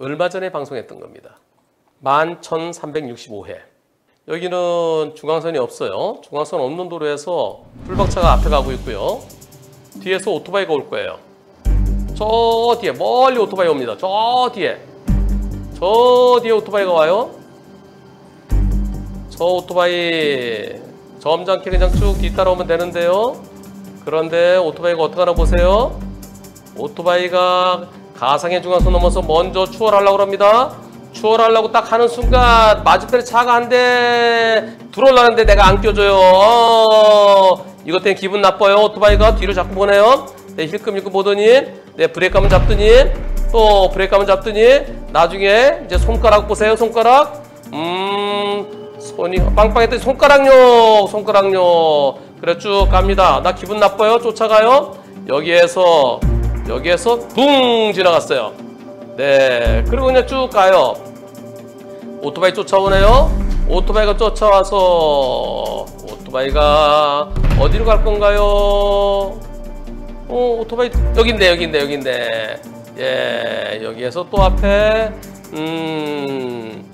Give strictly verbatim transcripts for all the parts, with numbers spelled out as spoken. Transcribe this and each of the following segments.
얼마 전에 방송했던 겁니다. 만 천삼백육십오 회. 여기는 중앙선이 없어요. 중앙선 없는 도로에서 풀박차가 앞에 가고 있고요. 뒤에서 오토바이가 올 거예요. 저 뒤에 멀리 오토바이 옵니다. 저 뒤에 저 뒤에 오토바이가 와요. 저 오토바이 점잖게 그냥 쭉 뒤따라오면 되는데요. 그런데 오토바이가 어떻게 하나 보세요. 오토바이가 가상의 중앙선 넘어서 먼저 추월하려고 합니다. 추월하려고 딱 하는 순간 맞은편에 차가 한 대 들어오려는데 내가 안 껴줘요. 어, 이것 때문에 기분 나빠요. 오토바이가 뒤를 자꾸 보내요. 네, 힐끔힐끔 보더니 네, 브레이크 한번 잡더니 또 브레이크 한번 잡더니 나중에 이제 손가락 보세요. 손가락. 음 손이 빵빵했더니 손가락요. 손가락요. 그래 쭉 갑니다. 나 기분 나빠요. 쫓아가요. 여기에서 여기에서 붕 지나갔어요. 네, 그리고 그냥 쭉 가요. 오토바이 쫓아오네요. 오토바이가 쫓아와서 오토바이가 어디로 갈 건가요? 어, 오토바이 여긴데 여긴데 여긴데 예, 여기에서 또 앞에 음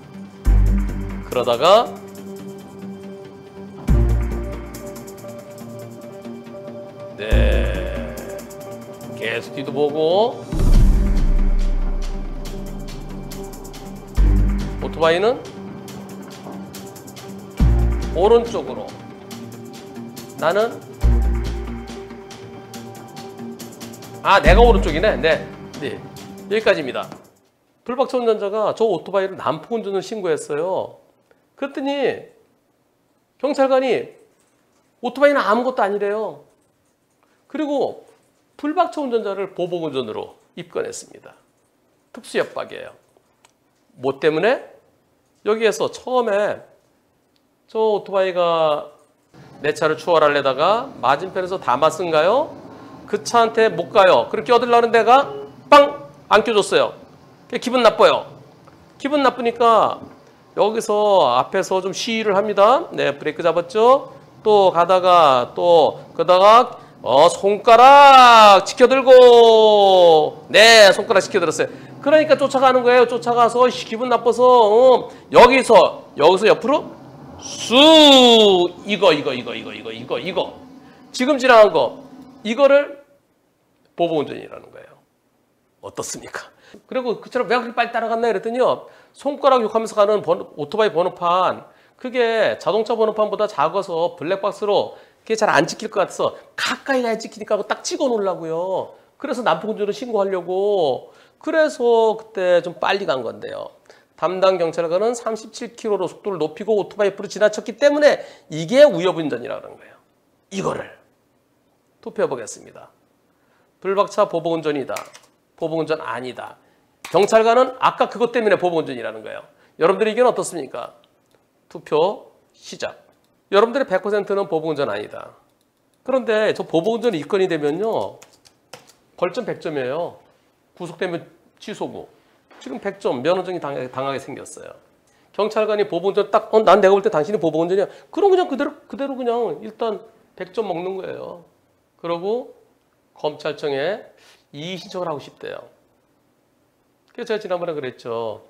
그러다가 네, 계속 뒤도 보고 오토바이는 오른쪽으로 나는 아 내가 오른쪽이네. 네, 네. 여기까지입니다. 풀박차 운전자가 저 오토바이를 난폭 운전을 신고했어요. 그랬더니 경찰관이 오토바이는 아무것도 아니래요. 그리고 풀박차 운전자를 보복운전으로 입건했습니다. 특수협박이에요. 뭐 때문에? 여기에서 처음에 저 오토바이가 내 차를 추월하려다가 맞은편에서 담았은가요? 그 차한테 못 가요. 그렇게 껴들라는 데가 빵! 안 껴줬어요. 기분 나빠요. 기분 나쁘니까 여기서 앞에서 좀 시위를 합니다. 네, 브레이크 잡았죠? 또 가다가 또 그러다가 어 손가락 지켜들고 네, 손가락 지켜들었어요. 그러니까 쫓아가는 거예요. 쫓아가서 기분 나빠서 어, 여기서 여기서 옆으로 쑥 이거 이거 이거 이거 이거 이거 이거 지금 지나간 거 이거를 보복운전이라는 거예요. 어떻습니까? 그리고 그처럼 왜 그렇게 빨리 따라갔나 이랬더니요. 손가락 욕하면서 가는 번호, 오토바이 번호판 그게 자동차 번호판보다 작아서 블랙박스로 그게 잘 안 찍힐 것 같아서 가까이 가야 찍히니까 딱 찍어 놓으려고요. 그래서 난폭운전을 신고하려고 그래서 그때 좀 빨리 간 건데요. 담당 경찰관은 삼십칠 킬로미터로 속도를 높이고 오토바이 옆으로 지나쳤기 때문에 이게 위협운전이라는 거예요. 이거를 투표해 보겠습니다. 불박차 보복운전이다. 보복운전 아니다. 경찰관은 아까 그것 때문에 보복운전이라는 거예요. 여러분들의 의견은 어떻습니까? 투표 시작. 여러분들의 백 퍼센트는 보복운전 아니다. 그런데 저 보복운전이 입건이 되면요. 벌점 백 점이에요. 구속되면 취소고. 지금 백 점 면허증이 당하게, 당하게 생겼어요. 경찰관이 보복운전 딱, 어, 난 내가 볼 때 당신이 보복운전이야. 그럼 그냥 그대로, 그대로 그냥 일단 백 점 먹는 거예요. 그러고 검찰청에 이의 신청을 하고 싶대요. 그래서 제가 지난번에 그랬죠.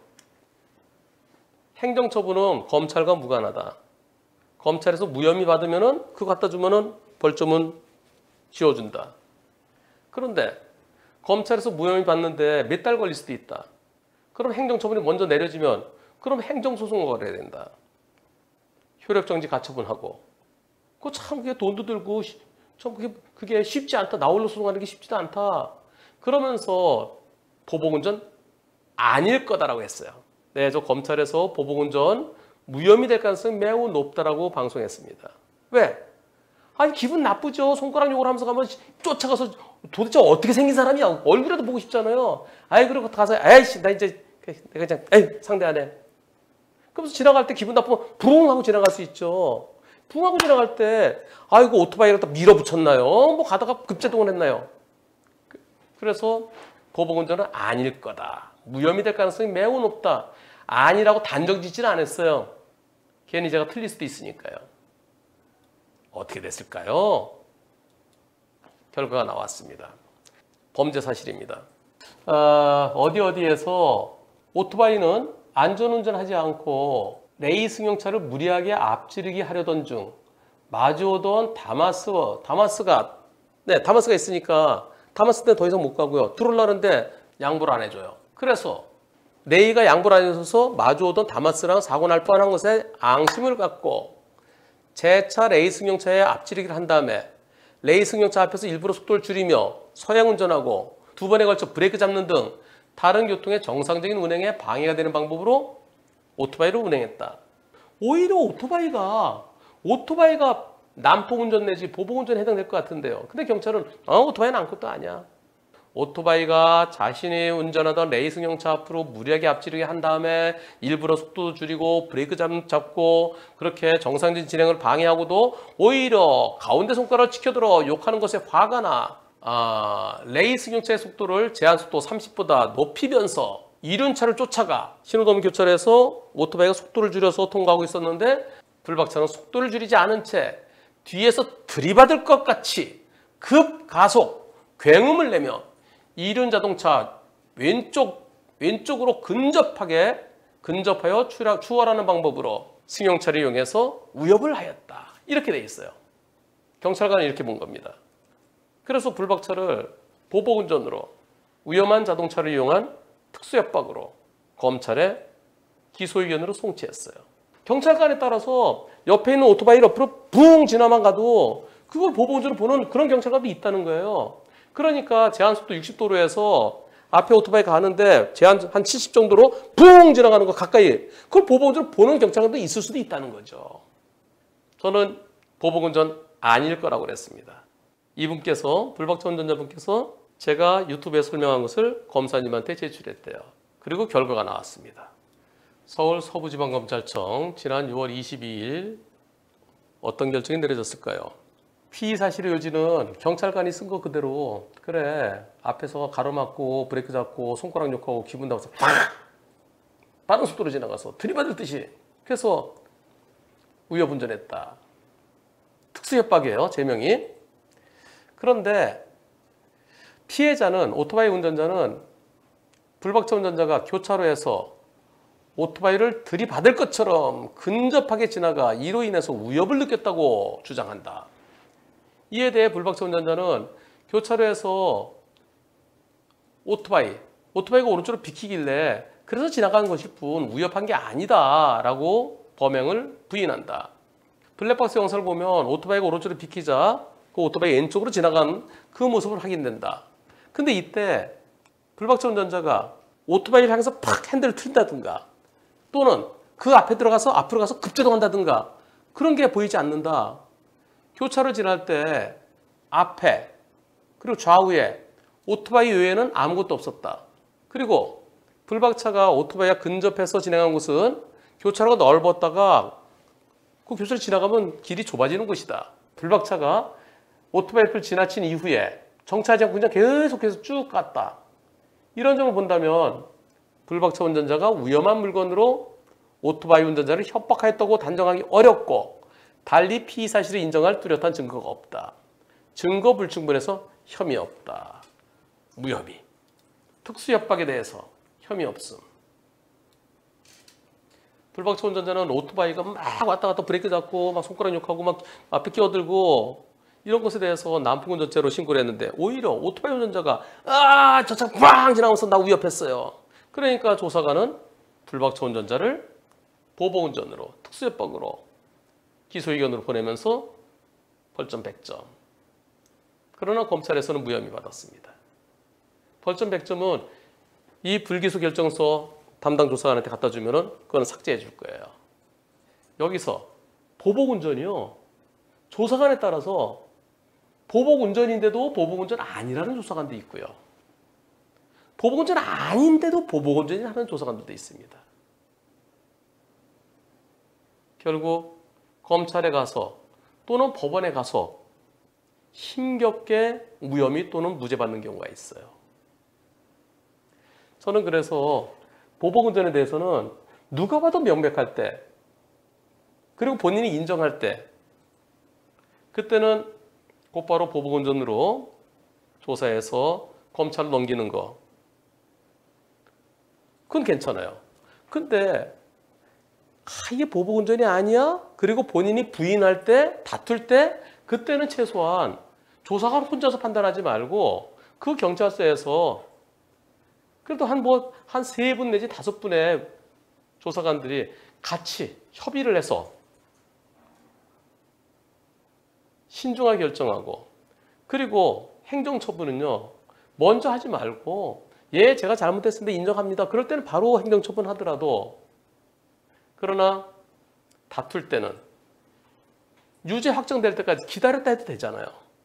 행정처분은 검찰과 무관하다. 검찰에서 무혐의 받으면은 그거 갖다 주면은 벌점은 지워준다. 그런데 검찰에서 무혐의 받는데 몇 달 걸릴 수도 있다. 그럼 행정처분이 먼저 내려지면 그럼 행정소송을 걸어야 된다. 효력정지 가처분하고. 그거 참 그게 돈도 들고 참 그게, 그게 쉽지 않다. 나홀로 소송하는 게 쉽지도 않다. 그러면서 보복운전 아닐 거다라고 했어요. 네, 저 검찰에서 보복운전 무혐의 될 가능성이 매우 높다라고 방송했습니다. 왜? 아니 기분 나쁘죠. 손가락 욕을 하면서 가면 쫓아가서 도대체 어떻게 생긴 사람이야. 얼굴이라도 보고 싶잖아요. 아이 그러고 가서 에이씨 나 이제 내가 그냥 에이 상대 안 해. 그러면서 지나갈 때 기분 나쁘면 부릉 하고 지나갈 수 있죠. 부릉 하고 지나갈 때 아이고 오토바이를 다 밀어붙였나요? 뭐 가다가 급제동을 했나요? 그래서 보복운전은 아닐 거다. 무혐의 될 가능성이 매우 높다. 아니라고 단정짓지는 않았어요. 괜히 제가 틀릴 수도 있으니까요. 어떻게 됐을까요? 결과가 나왔습니다. 범죄 사실입니다. 어, 어디 어디에서 오토바이는 안전운전하지 않고 레이 승용차를 무리하게 앞지르기 하려던 중 마주오던 다마스, 다마스가 네 다마스가 있으니까 다마스 때는 더 이상 못 가고요. 들어오려는데 양보를 안 해줘요. 그래서 레이가 양보를 안 해줘서 마주오던 다마스랑 사고 날 뻔한 것에 앙심을 갖고 제 차 레이 승용차에 앞지르기를 한 다음에 레이 승용차 앞에서 일부러 속도를 줄이며 서행 운전하고 두 번에 걸쳐 브레이크 잡는 등 다른 교통의 정상적인 운행에 방해가 되는 방법으로 오토바이를 운행했다. 오히려 오토바이가 오토바이가 난폭운전 내지 보복운전에 해당될 것 같은데요. 근데 경찰은 어, 오토바이는 아무것도 아니야. 오토바이가 자신이 운전하던 레이 승용차 앞으로 무리하게 앞지르게 한 다음에 일부러 속도도 줄이고 브레이크 잡고 그렇게 정상적인 진행을 방해하고도 오히려 가운데 손가락을 치켜들어 욕하는 것에 화가 나 아, 레이 승용차의 속도를 제한속도 삼십보다 높이면서 이륜차를 쫓아가 신호등 교차로에서 오토바이가 속도를 줄여서 통과하고 있었는데 불박차는 속도를 줄이지 않은 채 뒤에서 들이받을 것 같이 급가속, 굉음을 내며 이륜 자동차 왼쪽, 왼쪽으로 근접하게 근접하여 추월하는 방법으로 승용차를 이용해서 위협을 하였다. 이렇게 돼 있어요. 경찰관은 이렇게 본 겁니다. 그래서 불박차를 보복운전으로 위험한 자동차를 이용한 특수협박으로 검찰에 기소 의견으로 송치했어요. 경찰관에 따라서 옆에 있는 오토바이를 옆으로 붕 지나만 가도 그걸 보복운전으로 보는 그런 경찰관도 있다는 거예요. 그러니까 제한속도 육십 도로에서 앞에 오토바이가 가는데 제한 한 칠십 정도로 붕 지나가는 거 가까이 그걸 보복운전으로 보는 경찰관도 있을 수도 있다는 거죠. 저는 보복운전 아닐 거라고 그랬습니다. 이분께서 불박차 운전자분께서 제가 유튜브에 설명한 것을 검사님한테 제출했대요. 그리고 결과가 나왔습니다. 서울 서부지방검찰청 지난 유월 이십이일 어떤 결정이 내려졌을까요? 피의 사실의 요지는 경찰관이 쓴 거 그대로 그래 앞에서 가로막고 브레이크 잡고 손가락 욕하고 기분 나빠서 팍! 빠른 속도로 지나가서 들이받을 듯이 그래서 위협운전했다. 특수협박이에요. 제명이. 그런데 피해자는 오토바이 운전자는 불박차 운전자가 교차로에서 오토바이를 들이받을 것처럼 근접하게 지나가 이로 인해서 위협을 느꼈다고 주장한다. 이에 대해 불박차 운전자는 교차로에서 오토바이, 오토바이가 오른쪽으로 비키길래 그래서 지나가는 것일 뿐 위협한 게 아니다 라고 범행을 부인한다. 블랙박스 영상을 보면 오토바이가 오른쪽으로 비키자 그 오토바이 왼쪽으로 지나간 그 모습을 확인된다. 근데 이때 불박차 운전자가 오토바이를 향해서 팍 핸들을 틀다든가 또는 그 앞에 들어가서 앞으로 가서 급제동한다든가 그런 게 보이지 않는다. 교차로 지날 때 앞에 그리고 좌우에 오토바이 외에는 아무것도 없었다. 그리고 불박차가 오토바이와 근접해서 진행한 곳은 교차로가 넓었다가 그 교차로 지나가면 길이 좁아지는 곳이다. 불박차가 오토바이 옆을 지나친 이후에 정차하지 않고 그냥 계속해서 쭉 갔다. 이런 점을 본다면 불박차 운전자가 위험한 물건으로 오토바이 운전자를 협박하였다고 단정하기 어렵고 달리 피의 사실을 인정할 뚜렷한 증거가 없다. 증거 불충분해서 혐의 없다. 무혐의. 특수협박에 대해서 혐의 없음. 불박차 운전자는 오토바이가 막 왔다 갔다 브레이크 잡고 막 손가락 욕하고 막 앞에 끼어들고 이런 것에 대해서 난폭운전죄로 신고를 했는데 오히려 오토바이 운전자가 아, 저 차 꽝 지나면서 나 위협했어요. 그러니까 조사관은 불박차 운전자를 보복운전으로 특수협박으로 기소의견으로 보내면서 벌점 백 점. 그러나 검찰에서는 무혐의 받았습니다. 벌점 백 점은 이 불기소 결정서 담당 조사관한테 갖다 주면은 그거는 삭제해 줄 거예요. 여기서 보복운전이요. 조사관에 따라서 보복운전인데도 보복운전 아니라는 조사관도 있고요. 보복운전 아닌데도 보복운전이라는 조사관도 있습니다. 결국 검찰에 가서 또는 법원에 가서 힘겹게 무혐의 또는 무죄 받는 경우가 있어요. 저는 그래서 보복운전에 대해서는 누가 봐도 명백할 때 그리고 본인이 인정할 때 그때는 곧바로 보복운전으로 조사해서 검찰로 넘기는 거 그건 괜찮아요. 근데 아, 이게 보복운전이 아니야? 그리고 본인이 부인할 때, 다툴 때 그때는 최소한 조사관 혼자서 판단하지 말고 그 경찰서에서 그래도 한 뭐 한 세 분 내지 다섯 분의 조사관들이 같이 협의를 해서 신중하게 결정하고, 그리고 행정처분은요 먼저 하지 말고 예 제가 잘못했습니다 인정합니다 그럴 때는 바로 행정처분 하더라도, 그러나 다툴 때는 유죄 확정될 때까지 기다렸다 해도 되잖아요.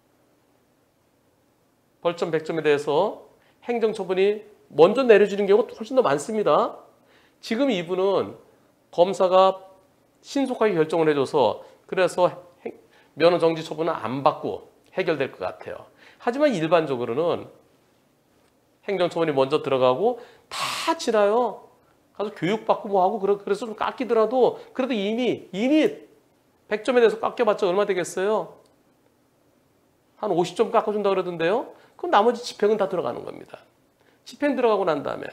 벌점 백 점에 대해서 행정처분이 먼저 내려지는 경우가 훨씬 더 많습니다. 지금 이분은 검사가 신속하게 결정을 해줘서 그래서 면허 정지 처분은 안 받고 해결될 것 같아요. 하지만 일반적으로는 행정처분이 먼저 들어가고 다 지나요. 가서 교육받고 뭐하고 그래서 좀 깎이더라도 그래도 이미 이미 백 점에 대해서 깎여봤자 얼마 되겠어요? 한 오십 점 깎아준다 그러던데요. 그럼 나머지 집행은 다 들어가는 겁니다. 집행 들어가고 난 다음에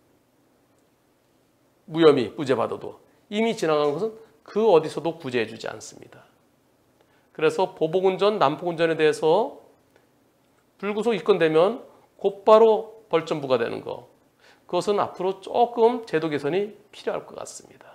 무혐의, 무죄 받아도 이미 지나간 것은 그 어디서도 구제해주지 않습니다. 그래서 보복운전, 난폭운전에 대해서 불구속 입건되면 곧바로 벌점 부과되는 거, 그것은 앞으로 조금 제도 개선이 필요할 것 같습니다.